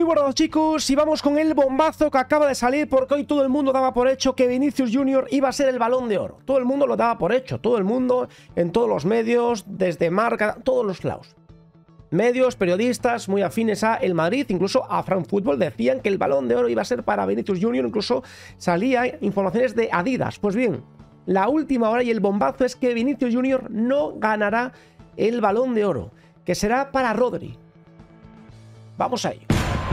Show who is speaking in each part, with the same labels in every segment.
Speaker 1: Muy buenas chicos, y vamos con el bombazo que acaba de salir, porque hoy todo el mundo daba por hecho que Vinicius Junior iba a ser el Balón de Oro. Todo el mundo lo daba por hecho, todo el mundo, en todos los medios, desde Marca, todos los lados. Medios, periodistas muy afines a el Madrid, incluso a France Football, decían que el Balón de Oro iba a ser para Vinicius Junior, incluso salía informaciones de Adidas. Pues bien, la última hora y el bombazo es que Vinicius Junior no ganará el Balón de Oro, que será para Rodri. Vamos a ello.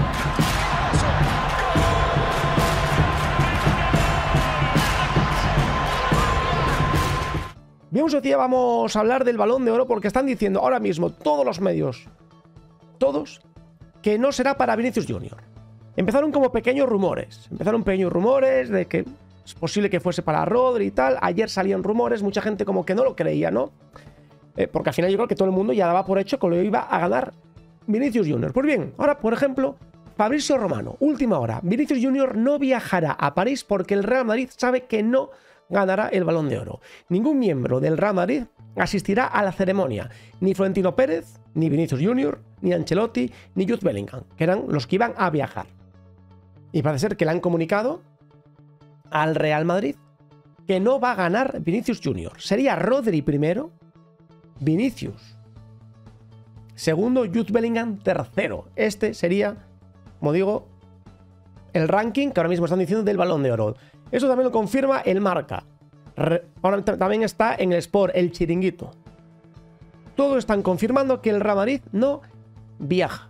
Speaker 1: Bien, Sofía, vamos a hablar del Balón de Oro porque están diciendo ahora mismo todos los medios, todos, que no será para Vinicius Junior. Empezaron como pequeños rumores, de que es posible que fuese para Rodri y tal. Ayer salían rumores, mucha gente como que no lo creía, ¿no? Porque al final yo creo que todo el mundo ya daba por hecho que lo iba a ganar Vinicius Junior. Pues bien, ahora por ejemplo, Fabrizio Romano, última hora, Vinicius Junior no viajará a París porque el Real Madrid sabe que no ganará el Balón de Oro. Ningún miembro del Real Madrid asistirá a la ceremonia. Ni Florentino Pérez, ni Vinicius Junior, ni Ancelotti, ni Jude Bellingham, que eran los que iban a viajar. Y parece ser que le han comunicado al Real Madrid que no va a ganar Vinicius Junior. Sería Rodri primero, Vinicius segundo, Jude Bellingham tercero. Este sería, como digo, el ranking que ahora mismo están diciendo del Balón de Oro. Eso también lo confirma el Marca. Ahora también está en el Sport, el Chiringuito. Todos están confirmando que el Real Madrid no viaja.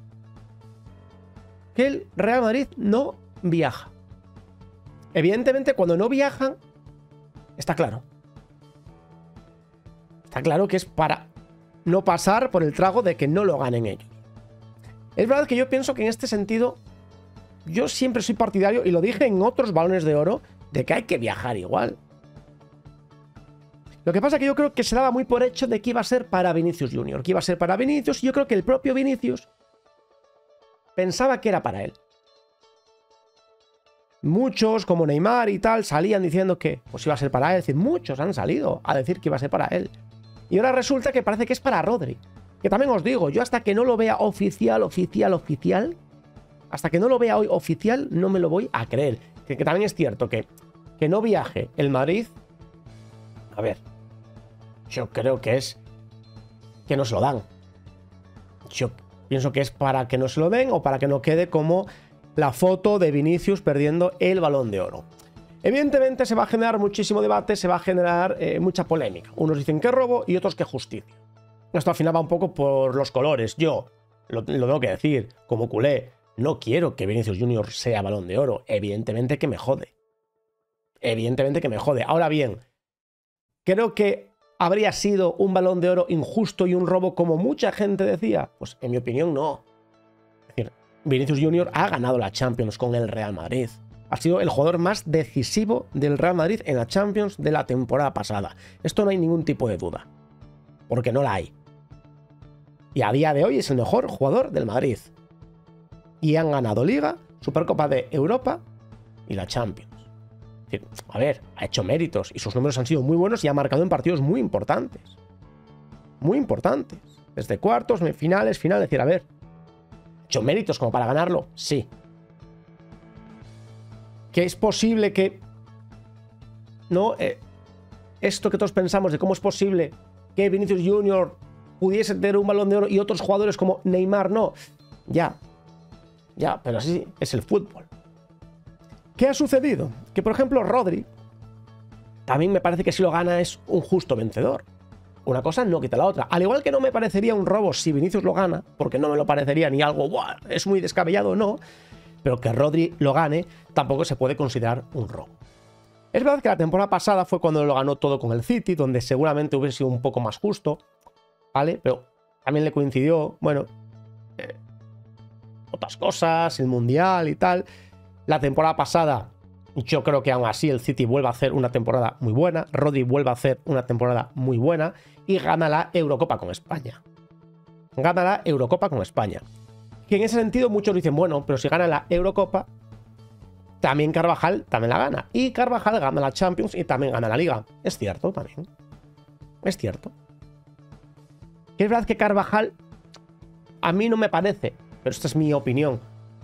Speaker 1: Que el Real Madrid no viaja. Evidentemente, cuando no viajan, está claro. Está claro que es para no pasar por el trago de que no lo ganen ellos. Es verdad que yo pienso que en este sentido, yo siempre soy partidario, y lo dije en otros Balones de Oro, de que hay que viajar igual. Lo que pasa es que yo creo que se daba muy por hecho de que iba a ser para Vinicius Junior, que iba a ser para Vinicius, y yo creo que el propio Vinicius pensaba que era para él. Muchos, como Neymar y tal, salían diciendo que pues iba a ser para él. Es decir, muchos han salido a decir que iba a ser para él. Y ahora resulta que parece que es para Rodri. Que también os digo, yo hasta que no lo vea oficial, hasta que no lo vea hoy oficial, no me lo voy a creer. Que también es cierto que no viaje el Madrid. A ver, yo creo que es que no se lo dan. Yo pienso que es para que no se lo den o para que no quede como la foto de Vinicius perdiendo el Balón de Oro. Evidentemente se va a generar muchísimo debate, se va a generar mucha polémica. Unos dicen que robo y otros que justicia. Esto al final va un poco por los colores. Yo lo tengo que decir, como culé, no quiero que Vinicius Junior sea Balón de Oro. Evidentemente que me jode. Evidentemente que me jode. Ahora bien, creo que habría sido un Balón de Oro injusto y un robo como mucha gente decía. Pues en mi opinión no. Es decir, Vinicius Junior ha ganado la Champions con el Real Madrid. Ha sido el jugador más decisivo del Real Madrid en la Champions de la temporada pasada. Esto no hay ningún tipo de duda. Porque no la hay. Y a día de hoy es el mejor jugador del Madrid. Y han ganado Liga, Supercopa de Europa y la Champions. Es decir, a ver, ha hecho méritos y sus números han sido muy buenos y ha marcado en partidos muy importantes. Muy importantes. Desde cuartos, finales. Es decir, a ver, ¿ha hecho méritos como para ganarlo? Sí. ¿Que es posible que... no, esto que todos pensamos de cómo es posible que Vinicius Junior pudiese tener un Balón de Oro y otros jugadores como Neymar no? Ya, pero así es el fútbol. ¿Qué ha sucedido? Que por ejemplo Rodri también me parece que si lo gana es un justo vencedor. Una cosa no quita la otra. Al igual que no me parecería un robo si Vinicius lo gana, porque no me lo parecería ni algo, ¡buah!, es muy descabellado, no. Pero que Rodri lo gane tampoco se puede considerar un robo. Es verdad que la temporada pasada fue cuando lo ganó todo con el City, donde seguramente hubiese sido un poco más justo, ¿vale? Pero también le coincidió, bueno, otras cosas, el Mundial y tal. La temporada pasada, yo creo que aún así el City vuelve a hacer una temporada muy buena, Rodri vuelve a hacer una temporada muy buena y gana la Eurocopa con España. Gana la Eurocopa con España. Que en ese sentido muchos dicen, bueno, pero si gana la Eurocopa, también Carvajal también la gana. Y Carvajal gana la Champions y también gana la Liga. Es cierto también. Es cierto. Que es verdad que Carvajal a mí no me parece, pero esta es mi opinión,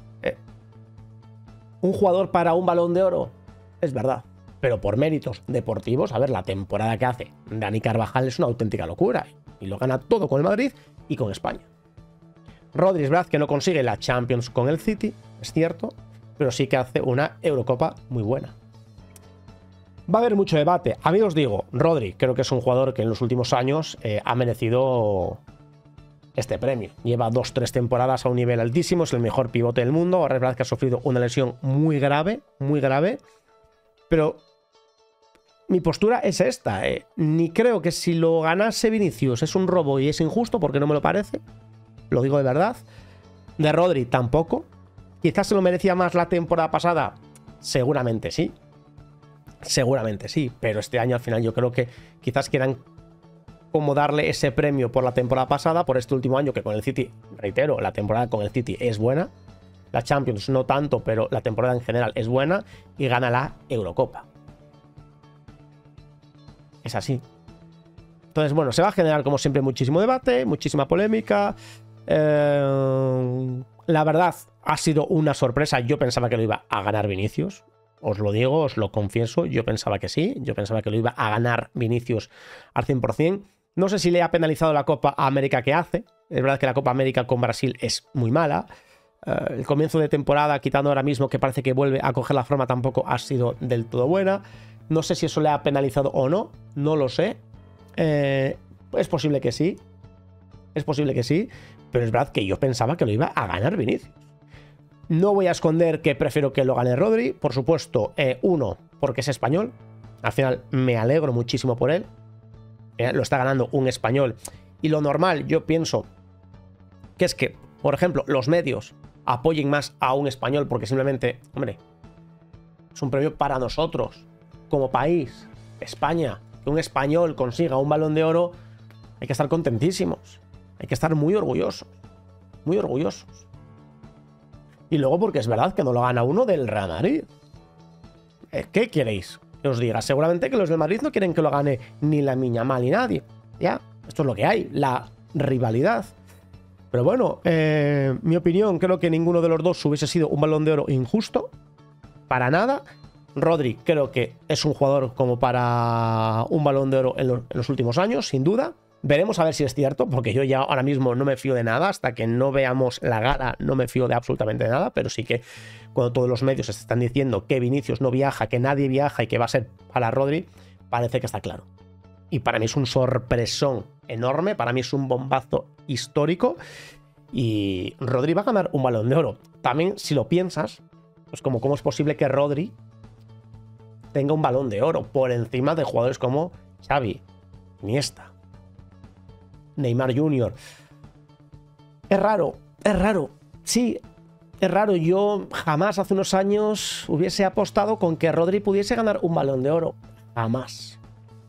Speaker 1: ¿Un jugador para un Balón de Oro? Es verdad. Pero por méritos deportivos, a ver, la temporada que hace Dani Carvajal es una auténtica locura. Y lo gana todo con el Madrid y con España. Rodri es verdad que no consigue la Champions con el City, es cierto, pero sí que hace una Eurocopa muy buena. Va a haber mucho debate. A mí os digo, Rodri creo que es un jugador que en los últimos años ha merecido este premio. Lleva 2-3 temporadas a un nivel altísimo, es el mejor pivote del mundo. Ahora es verdad que ha sufrido una lesión muy grave, pero mi postura es esta. Ni creo que si lo ganase Vinicius es un robo y es injusto, porque no me lo parece. Lo digo de verdad. De Rodri tampoco. Quizás se lo merecía más la temporada pasada. Seguramente sí. Seguramente sí. Pero este año al final yo creo que quizás quieran como darle ese premio por la temporada pasada, por este último año que con el City, reitero, la temporada con el City es buena. La Champions no tanto, pero la temporada en general es buena y gana la Eurocopa. Es así. Entonces, bueno, se va a generar como siempre muchísimo debate, muchísima polémica. La verdad, ha sido una sorpresa. Yo pensaba que lo iba a ganar Vinicius. Os lo digo, os lo confieso. Yo pensaba que sí. Yo pensaba que lo iba a ganar Vinicius al 100%. No sé si le ha penalizado la Copa América que hace. Es verdad que la Copa América con Brasil es muy mala. El comienzo de temporada, quitando ahora mismo que parece que vuelve a coger la forma, tampoco ha sido del todo buena. No sé si eso le ha penalizado o no. No lo sé. Es posible que sí. Es posible que sí. Pero es verdad que yo pensaba que lo iba a ganar Vinicius. No voy a esconder que prefiero que lo gane Rodri. Por supuesto, uno, porque es español. Al final me alegro muchísimo por él. Lo está ganando un español. Y lo normal, yo pienso, que es que, por ejemplo, los medios apoyen más a un español porque simplemente, hombre, es un premio para nosotros, como país, España. Que un español consiga un Balón de Oro, hay que estar contentísimos. Hay que estar muy orgullosos. Muy orgullosos. Y luego porque es verdad que no lo gana uno del Real Madrid. ¿Qué queréis que os diga? Seguramente que los del Madrid no quieren que lo gane ni Lamine Yamal ni nadie. Ya, esto es lo que hay. La rivalidad. Pero bueno, mi opinión, creo que ninguno de los dos hubiese sido un Balón de Oro injusto. Para nada. Rodri creo que es un jugador como para un Balón de Oro en los últimos años, sin duda. Veremos a ver si es cierto, porque yo ya ahora mismo no me fío de nada. Hasta que no veamos la gala no me fío de absolutamente nada. Pero sí que cuando todos los medios están diciendo que Vinicius no viaja, que nadie viaja y que va a ser para Rodri, parece que está claro. Y para mí es un sorpresón enorme, para mí es un bombazo histórico. Y Rodri va a ganar un Balón de Oro. También, si lo piensas, pues como cómo es posible que Rodri tenga un Balón de Oro por encima de jugadores como Xavi, Iniesta, Neymar Jr. Es raro, sí, es raro. Yo jamás hace unos años hubiese apostado con que Rodri pudiese ganar un Balón de Oro. Jamás.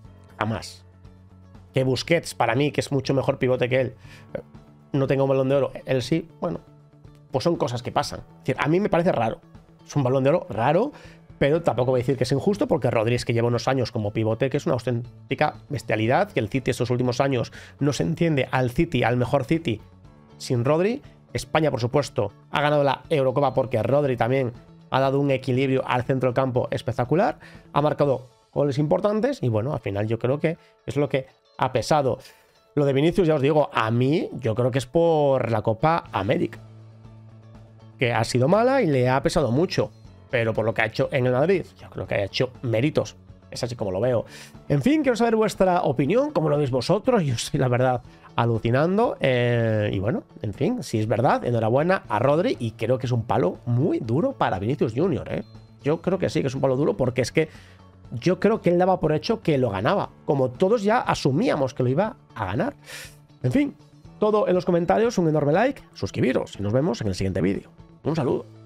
Speaker 1: Que Busquets, para mí, que es mucho mejor pivote que él, no tenga un Balón de Oro, él sí, bueno, pues son cosas que pasan. Es decir, a mí me parece raro. Es un Balón de Oro raro, pero tampoco voy a decir que es injusto, porque Rodri es que lleva unos años como pivote, que es una auténtica bestialidad, que el City estos últimos años no se entiende al City, al mejor City, sin Rodri. España, por supuesto, ha ganado la Eurocopa porque Rodri también ha dado un equilibrio al centro del campo espectacular, ha marcado goles importantes y bueno, al final yo creo que es lo que ha pesado. Lo de Vinicius, ya os digo, a mí yo creo que es por la Copa América, que ha sido mala y le ha pesado mucho. Pero por lo que ha hecho en el Madrid, yo creo que ha hecho méritos. Es así como lo veo. En fin, quiero saber vuestra opinión, cómo lo veis vosotros. Yo estoy, la verdad, alucinando. Y bueno, en fin, si es verdad, enhorabuena a Rodri. Y creo que es un palo muy duro para Vinicius Jr., ¿eh? Yo creo que sí, que es un palo duro, porque es que yo creo que él daba por hecho que lo ganaba. Como todos ya asumíamos que lo iba a ganar. En fin, todo en los comentarios, un enorme like, suscribiros y nos vemos en el siguiente vídeo. Un saludo.